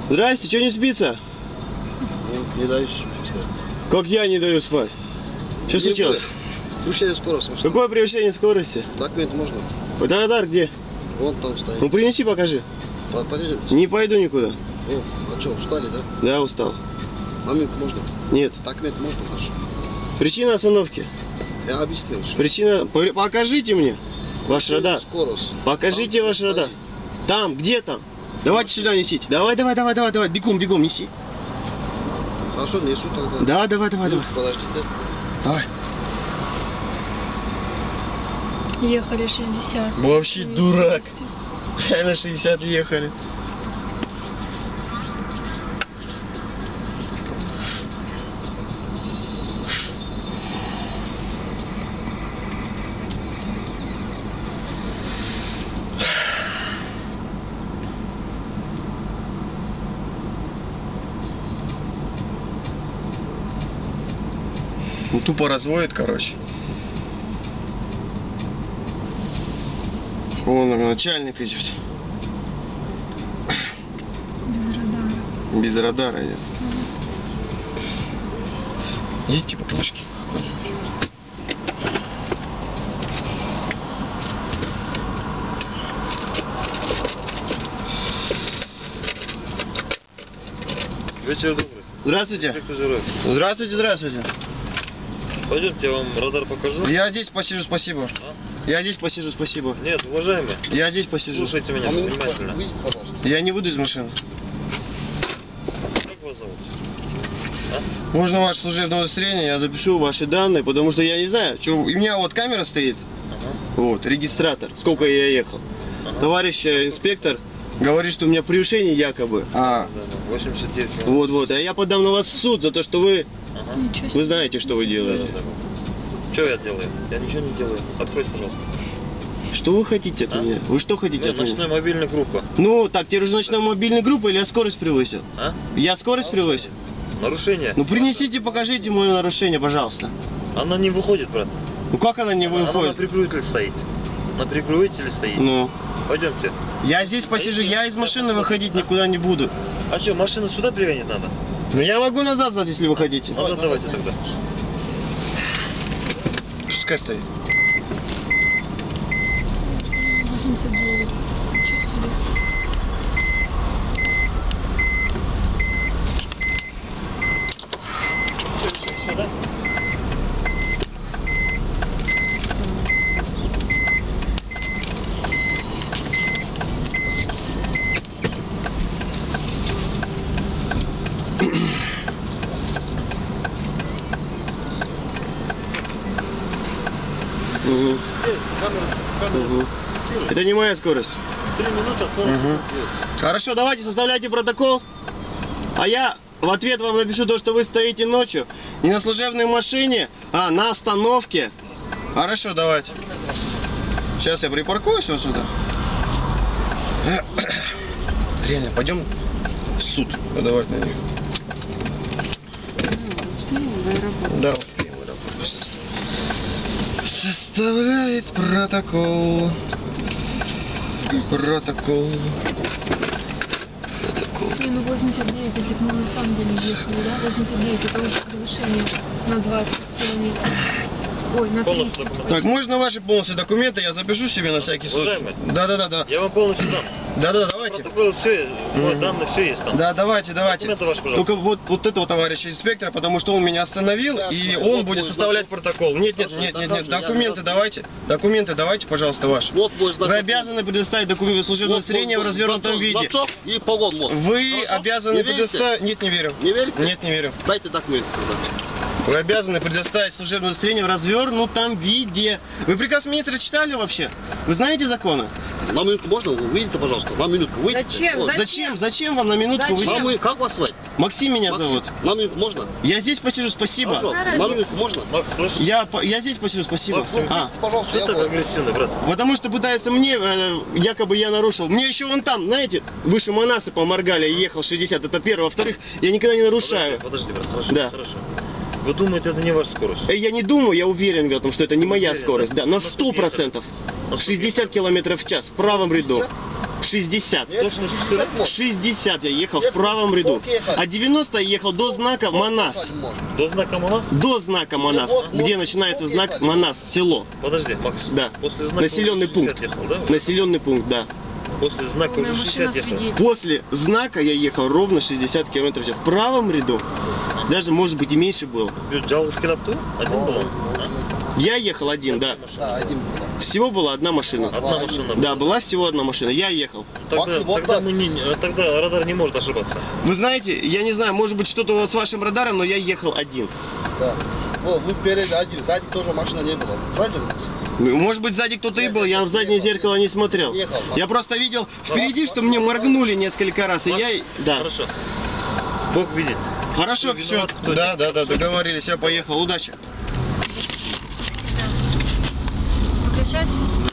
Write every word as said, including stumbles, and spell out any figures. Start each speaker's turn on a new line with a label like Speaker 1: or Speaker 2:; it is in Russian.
Speaker 1: Здрасте, что не спится?
Speaker 2: Не, не даешь спать.
Speaker 1: Как я не даю спать? Что случилось?
Speaker 2: Превышение скорости.
Speaker 1: Какое превышение скорости?
Speaker 2: Документ можно?
Speaker 1: Радар где?
Speaker 2: Вон там стоит.
Speaker 1: Ну принеси, покажи.
Speaker 2: Пойдем.
Speaker 1: Не пойду никуда.
Speaker 2: О, а что, устали, да?
Speaker 1: Да, устал.
Speaker 2: На минутку можно?
Speaker 1: Нет.
Speaker 2: Документ можно наш?
Speaker 1: Причина остановки.
Speaker 2: Я объяснил. Что...
Speaker 1: Причина... Покажите мне ваш радар.
Speaker 2: Скорость.
Speaker 1: Покажите
Speaker 2: там,
Speaker 1: ваш радар. Там, где там? Давайте сюда несите. Давай, давай, давай, давай, давай. Бегом, бегом, неси.
Speaker 2: Хорошо, несу тогда.
Speaker 1: Да, давай, давай, давай.
Speaker 2: Подождите.
Speaker 1: Давай.
Speaker 3: Ехали шестьдесят.
Speaker 1: Вообще дурак. Реально шестьдесят ехали. Ну, тупо разводит, короче. Вон начальник идет.
Speaker 3: Без радара.
Speaker 1: Без радара идет. Есть типа книжки?
Speaker 4: Вечер добрый.
Speaker 1: Здравствуйте. Здравствуйте, здравствуйте.
Speaker 4: Пойдемте, я вам радар покажу.
Speaker 1: Я здесь посижу, спасибо.
Speaker 4: А?
Speaker 1: Я здесь посижу, спасибо.
Speaker 4: Нет, уважаемый.
Speaker 1: Я здесь посижу.
Speaker 4: Слушайте меня внимательно.
Speaker 2: Выйдите, пожалуйста.
Speaker 1: Я не выйду из машины.
Speaker 4: Как вас зовут? А?
Speaker 1: Можно ваше служебное удостоверение, я запишу ваши данные, потому что я не знаю, что у меня вот камера стоит,
Speaker 4: Ага.
Speaker 1: вот, регистратор, сколько я ехал.
Speaker 4: Ага.
Speaker 1: Товарищ э, инспектор говорит, что у меня превышение якобы. А,
Speaker 4: Да, да, восемьдесят девять.
Speaker 1: вот, вот, а я подам на вас в суд за то, что вы,
Speaker 4: Ага.
Speaker 3: Ничего себе.
Speaker 1: вы знаете, что вы делаете.
Speaker 4: Да, да, да. Что я делаю? Я ничего не делаю. Откройте, пожалуйста.
Speaker 1: Что вы хотите от
Speaker 4: А?
Speaker 1: меня? Вы что хотите
Speaker 4: Ну,
Speaker 1: от меня?
Speaker 4: ночная мобильная группа.
Speaker 1: Ну, так, тебе уже ночная мобильная группа или я скорость превысил?
Speaker 4: А?
Speaker 1: Я скорость превысил?
Speaker 4: Нарушение?
Speaker 1: Ну, принесите, покажите мое нарушение, пожалуйста.
Speaker 4: Она не выходит, брат.
Speaker 1: Ну, как она не
Speaker 4: Она на
Speaker 1: выходит?
Speaker 4: прикрывателе стоит. На прикрывателе стоит.
Speaker 1: Ну,
Speaker 4: Пойдемте.
Speaker 1: я здесь посижу, я из машины выходить никуда не буду.
Speaker 4: А что, машину сюда привязать надо?
Speaker 1: Ну, я могу назад сдать, если вы хотите.
Speaker 4: Назад давайте тогда.
Speaker 1: Пускай стоит.
Speaker 3: восемьдесят девять. Ничего себе.
Speaker 4: Сюда?
Speaker 1: Угу.
Speaker 2: Камера, камера.
Speaker 1: Угу. Это не моя скорость.
Speaker 2: Три минуты, скорость.
Speaker 1: Угу. Хорошо, давайте составляйте протокол. А я в ответ вам напишу то, что вы стоите ночью не на служебной машине, а на остановке. Хорошо, давайте. Сейчас я припаркуюсь вот сюда. Реально, пойдем в суд подавать на них.
Speaker 3: Успеем в аэропорт.
Speaker 1: Да, успеем в аэропорт. Составляет протокол. Протокол. Протокол.
Speaker 3: Не, ну восемьдесят девять, если бы мы на самом деле ехали, да? восемьдесят девять, это уже превышение на двадцать километров. Ой, на
Speaker 4: Полностью
Speaker 3: тридцать.
Speaker 4: документы.
Speaker 1: Так, можно ваши полностью документы, я запишу себе на всякий случай.
Speaker 4: Уважаемый.
Speaker 1: Да, да, да, да.
Speaker 4: Я вам полностью дам.
Speaker 1: Да, да, давайте.
Speaker 4: Протокол, все,
Speaker 1: Мгм.
Speaker 4: данные, все есть там.
Speaker 1: Да, давайте, давайте.
Speaker 4: Документы ваши, пожалуйста.
Speaker 1: Только вот, вот этого товарища инспектора, потому что он меня остановил,
Speaker 2: Ясно.
Speaker 1: и
Speaker 2: Вот
Speaker 1: он будет
Speaker 2: мой
Speaker 1: составлять
Speaker 2: знакомый.
Speaker 1: протокол. Нет, нет,
Speaker 2: Хорошо,
Speaker 1: нет, нет,
Speaker 2: хорошо,
Speaker 1: нет,
Speaker 2: я
Speaker 1: документы
Speaker 2: готов.
Speaker 1: давайте. Документы давайте, пожалуйста, ваши.
Speaker 2: Вот мой знак.
Speaker 1: Вы обязаны предоставить документы служебного удостоверения в развернутом виде.
Speaker 2: Значок и погон вот.
Speaker 1: Вы
Speaker 2: Хорошо?
Speaker 1: обязаны
Speaker 2: Не верите?
Speaker 1: предоставить... Нет, не верю.
Speaker 2: Не верите?
Speaker 1: Нет, не верю.
Speaker 2: Дайте документы тогда.
Speaker 1: Вы обязаны предоставить служебное удостоверение в развернутом виде. Вы приказ министра читали вообще? Вы знаете законы?
Speaker 2: На минутку можно? Вы выйдите, пожалуйста. На минутку выйдите.
Speaker 3: Зачем?
Speaker 2: Вот.
Speaker 1: Зачем? Зачем вам на минутку
Speaker 3: Зачем?
Speaker 1: выйти?
Speaker 2: На мы- Как вас звать?
Speaker 1: Максим меня
Speaker 2: Максим,
Speaker 1: зовут.
Speaker 2: На минутку можно?
Speaker 1: Я здесь посижу, спасибо.
Speaker 2: Хорошо.
Speaker 3: Хорошо.
Speaker 2: На минутку можно?
Speaker 4: Макс, слышишь?
Speaker 1: Я, по- я здесь посижу, спасибо.
Speaker 4: Макс,
Speaker 1: А,
Speaker 2: Пожалуйста,
Speaker 4: Что
Speaker 2: я
Speaker 4: ты так
Speaker 2: вот.
Speaker 4: агрессивный, брат?
Speaker 1: потому что пытается мне, э, якобы я нарушил. Мне еще вон там, знаете, выше Манасы поморгали, я ехал шестьдесят, это первое. Во-вторых, я никогда не нарушаю.
Speaker 4: Подожди, подожди, брат, хорошо,
Speaker 1: Да.
Speaker 4: хорошо. Вы думаете, это не ваша скорость?
Speaker 1: Э, Я не думаю, я уверен в этом, что это не моя
Speaker 4: Уверен,
Speaker 1: скорость.
Speaker 4: да?
Speaker 1: Да, на
Speaker 4: На
Speaker 1: сто
Speaker 4: сколько
Speaker 1: процентов.
Speaker 4: На сколько
Speaker 1: шестьдесят километров в час в правом ряду. шестьдесят.
Speaker 2: Нет,
Speaker 4: Точно
Speaker 2: шестьдесят
Speaker 4: шестьдесят?
Speaker 2: можно.
Speaker 1: шестьдесят я ехал в
Speaker 2: Нет,
Speaker 1: правом ряду.
Speaker 2: сколько ехать?
Speaker 1: А девяносто я ехал до знака Манас.
Speaker 2: Можно.
Speaker 4: До знака Манас?
Speaker 1: До знака Манас,
Speaker 2: Вот, вот,
Speaker 1: где начинается
Speaker 2: вот
Speaker 1: знак
Speaker 2: ехать.
Speaker 1: Манас, село.
Speaker 4: Подожди, Макс.
Speaker 1: Да.
Speaker 4: После знака
Speaker 1: Населенный
Speaker 4: уже шестьдесят
Speaker 1: пункт.
Speaker 4: ехал, да? уже?
Speaker 1: Населенный пункт, да.
Speaker 4: После знака
Speaker 3: Полная
Speaker 4: уже
Speaker 3: машина
Speaker 4: шестьдесят ехал.
Speaker 3: свидетель.
Speaker 1: После знака я ехал ровно шестьдесят километров в час. В правом ряду, даже может быть и меньше было.
Speaker 4: Джал Скинапту? Один был?
Speaker 1: Я ехал один, да.
Speaker 2: Да, один был.
Speaker 1: Всего была одна машина.
Speaker 4: Одна машина.
Speaker 1: Да, была всего одна машина. Я ехал.
Speaker 4: Тогда,
Speaker 2: Максим, вот
Speaker 4: тогда,
Speaker 2: так.
Speaker 4: мы не, тогда радар не может ошибаться.
Speaker 1: Вы знаете, я не знаю, может быть что-то у вас с вашим радаром, но я ехал один.
Speaker 2: Да. Вот, вы перед один, сзади тоже машина не было. Правильно?
Speaker 1: Может быть сзади кто-то и был, я в заднее зеркало не смотрел.
Speaker 2: Ехал.
Speaker 1: Я просто видел впереди, что мне моргнули несколько раз, и я... Да.
Speaker 4: Хорошо. Бог видит.
Speaker 1: Хорошо,
Speaker 4: Кто
Speaker 1: все.
Speaker 4: виноват, кто
Speaker 1: Да,
Speaker 4: нет.
Speaker 1: да, да, договорились, я поехал. Удачи.
Speaker 3: Выключать?